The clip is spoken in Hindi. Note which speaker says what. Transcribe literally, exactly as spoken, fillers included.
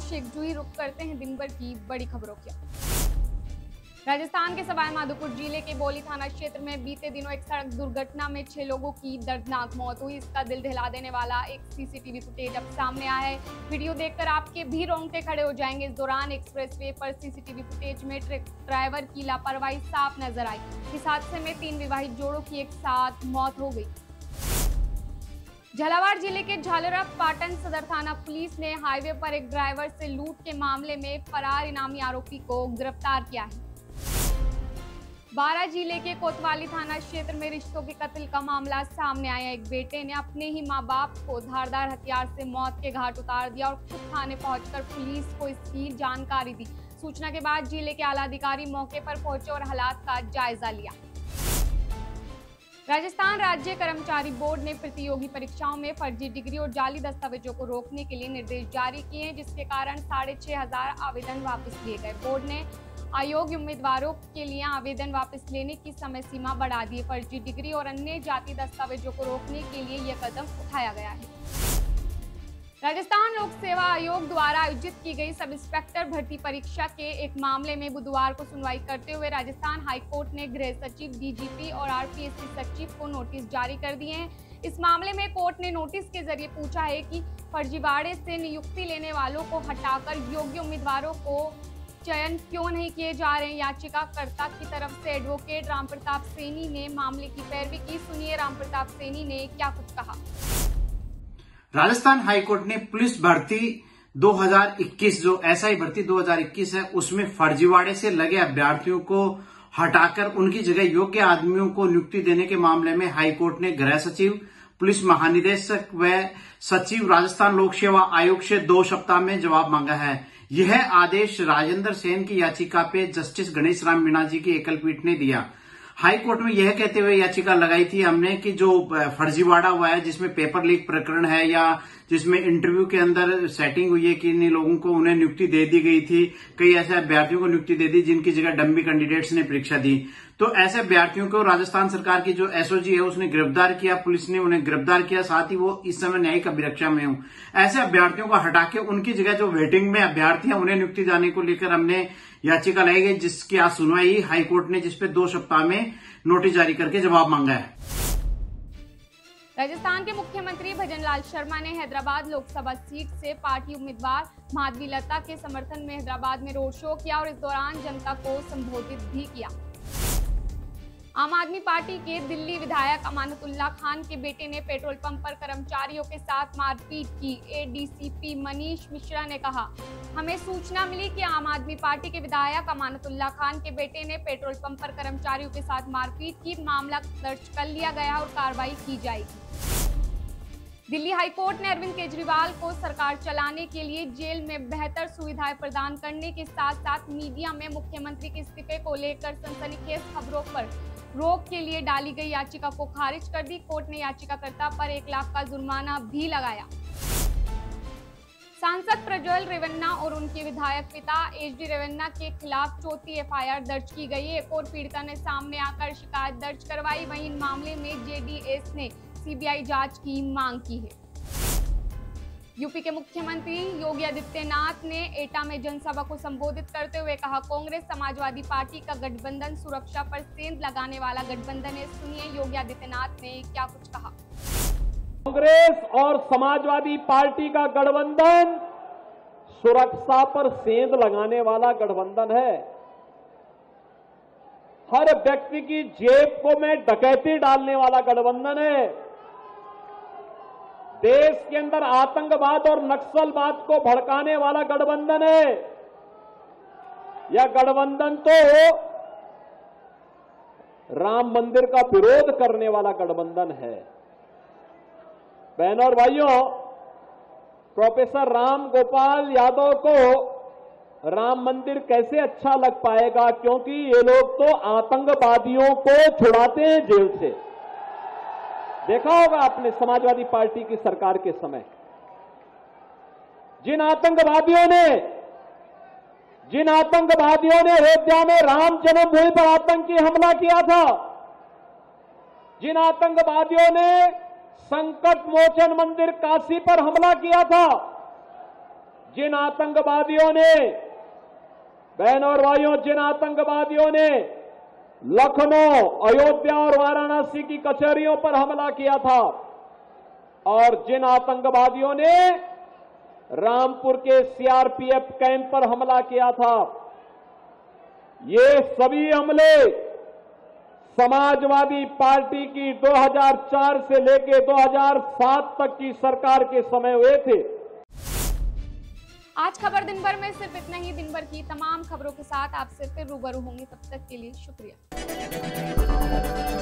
Speaker 1: शेख जूही रुक करते हैं दिन भर की बड़ी खबरों की। राजस्थान के सवाई माधोपुर जिले के बोली थाना क्षेत्र में बीते दिनों एक सड़क दुर्घटना में छह लोगों की दर्दनाक मौत हुई। इसका दिल दहला देने वाला एक सीसीटीवी फुटेज अब सामने आया है। वीडियो देखकर आपके भी रोंगटे खड़े हो जाएंगे। इस दौरान एक्सप्रेसवे पर सीसीटीवी फुटेज में ट्रक ड्राइवर की लापरवाही साफ नजर आई। इस हादसे में तीन विवाहित जोड़ों की एक साथ मौत हो गई। झालावाड़ जिले के झालरा पाटन सदर थाना पुलिस ने हाईवे पर एक ड्राइवर से लूट के मामले में फरार इनामी आरोपी को गिरफ्तार किया है। बारां जिले के कोतवाली थाना क्षेत्र में रिश्तों के कत्ल का मामला सामने आया। एक बेटे ने अपने ही मां बाप को धारदार हथियार से मौत के घाट उतार दिया और खुद थाने पहुंचकर पुलिस को इसकी जानकारी दी। सूचना के बाद जिले के आला अधिकारी मौके पर पहुंचे और हालात का जायजा लिया। राजस्थान राज्य कर्मचारी बोर्ड ने प्रतियोगी परीक्षाओं में फर्जी डिग्री और जाली दस्तावेजों को रोकने के लिए निर्देश जारी किए हैं, जिसके कारण साढ़े छह हजार आवेदन वापस लिए गए। बोर्ड ने अयोग्य उम्मीदवारों के लिए आवेदन वापस लेने की समय सीमा बढ़ा दी है। फर्जी डिग्री और अन्य जाति दस्तावेजों को रोकने के लिए यह कदम उठाया गया है। राजस्थान लोक सेवा आयोग द्वारा आयोजित की गई सब इंस्पेक्टर भर्ती परीक्षा के एक मामले में बुधवार को सुनवाई करते हुए राजस्थान हाईकोर्ट ने गृह सचिव, डीजीपी और आरपीएससी सचिव को नोटिस जारी कर दिए हैं। इस मामले में कोर्ट ने नोटिस के जरिए पूछा है कि फर्जीवाड़े से नियुक्ति लेने वालों को हटाकर योग्य उम्मीदवारों को चयन क्यों नहीं किए जा रहे हैं। याचिकाकर्ता की तरफ से एडवोकेट राम प्रताप सैनी ने मामले की पैरवी की। सुनिए राम प्रताप सैनी ने क्या कुछ कहा।
Speaker 2: राजस्थान हाईकोर्ट ने पुलिस भर्ती दो हज़ार इक्कीस, जो एसआई भर्ती दो हज़ार इक्कीस है, उसमें फर्जीवाड़े से लगे अभ्यर्थियों को हटाकर उनकी जगह योग्य आदमियों को नियुक्ति देने के मामले में हाईकोर्ट ने गृह सचिव, पुलिस महानिदेशक व सचिव राजस्थान लोक सेवा आयोग से दो सप्ताह में जवाब मांगा है। यह आदेश राजेंद्र सेन की याचिका पे जस्टिस गणेश राम मीणा जी की एकल पीठ ने दिया। हाईकोर्ट में यह कहते हुए याचिका लगाई थी हमने कि जो फर्जीवाड़ा हुआ है, जिसमें पेपर लीक प्रकरण है या जिसमें इंटरव्यू के अंदर सेटिंग हुई है कि इन लोगों को उन्हें नियुक्ति दे दी गई थी, कई ऐसे अभ्यर्थियों को नियुक्ति दे दी जिनकी जगह डम्मी कैंडिडेट्स ने परीक्षा दी, तो ऐसे अभ्यर्थियों को राजस्थान सरकार की जो एसओजी है उसने गिरफ्तार किया, पुलिस ने उन्हें गिरफ्तार किया, साथ ही वो इस समय न्यायिक अभिरक्षा में हूं। ऐसे अभ्यर्थियों को हटा के उनकी जगह जो वेटिंग में अभ्यर्थी है उन्हें नियुक्ति देने को लेकर हमने याचिका लाई गई, जिसकी आज सुनवाई हाईकोर्ट ने जिसपे दो सप्ताह में नोटिस जारी करके जवाब मांगा है।
Speaker 1: राजस्थान के मुख्यमंत्री भजनलाल शर्मा ने हैदराबाद लोकसभा सीट से पार्टी उम्मीदवार माधवी लता के समर्थन में हैदराबाद में रोड शो किया और इस दौरान जनता को संबोधित भी किया। आम आदमी पार्टी के दिल्ली विधायक अमानतुल्लाह खान के बेटे ने पेट्रोल पंप पर कर्मचारियों के साथ मारपीट की। एडीसीपी मनीष मिश्रा ने कहा, हमें सूचना मिली कि आम आदमी पार्टी के विधायक अमानतुल्लाह खान के बेटे ने पेट्रोल पंप पर कर्मचारियों के साथ मारपीट की। मामला दर्ज कर लिया गया और कार्रवाई की जाएगी। दिल्ली हाईकोर्ट ने अरविंद केजरीवाल को सरकार चलाने के लिए जेल में बेहतर सुविधाएं प्रदान करने के साथ साथ मीडिया में मुख्यमंत्री के इस्तीफे को लेकर सनसनीखेज खबरों पर रोक के लिए डाली गई याचिका को खारिज कर दी। कोर्ट ने याचिकाकर्ता पर एक लाख का जुर्माना भी लगाया। सांसद प्रज्वल रेवन्ना और उनके विधायक पिता एच डी रेवन्ना के खिलाफ चौथी एफआईआर दर्ज की गई है। एक और पीड़िता ने सामने आकर शिकायत दर्ज करवाई। वहीं इन मामले में जेडीएस ने सीबीआई जांच की मांग की है। यूपी के मुख्यमंत्री योगी आदित्यनाथ ने एटा में जनसभा को संबोधित करते हुए कहा, कांग्रेस समाजवादी पार्टी का गठबंधन सुरक्षा पर सेंध लगाने वाला गठबंधन है। सुनिए योगी आदित्यनाथ ने क्या कुछ कहा।
Speaker 3: कांग्रेस और समाजवादी पार्टी का गठबंधन सुरक्षा पर सेंध लगाने वाला गठबंधन है। हर व्यक्ति की जेब को में डकैती डालने वाला गठबंधन है। देश के अंदर आतंकवाद और नक्सलवाद को भड़काने वाला गठबंधन है। यह गठबंधन तो राम मंदिर का विरोध करने वाला गठबंधन है। बहनों और भाइयों, प्रोफेसर राम गोपाल यादव को राम मंदिर कैसे अच्छा लग पाएगा, क्योंकि ये लोग तो आतंकवादियों को छुड़ाते हैं जेल से। देखा होगा आपने समाजवादी पार्टी की सरकार के समय, जिन आतंकवादियों ने जिन आतंकवादियों ने अयोध्या में राम जन्मभूमि पर आतंकी हमला किया था, जिन आतंकवादियों ने संकट मोचन मंदिर काशी पर हमला किया था, जिन आतंकवादियों ने, बहनों और भाइयों, जिन आतंकवादियों ने लखनऊ, अयोध्या और वाराणसी की कचहरियों पर हमला किया था और जिन आतंकवादियों ने रामपुर के सीआरपीएफ कैंप पर हमला किया था, ये सभी हमले समाजवादी पार्टी की दो हज़ार चार से लेकर दो हज़ार सात तक की सरकार के समय हुए थे।
Speaker 1: आज खबर दिन भर में सिर्फ इतना ही। दिन भर की तमाम खबरों के साथ आपसे फिर रूबरू होंगे। तब तक के लिए शुक्रिया।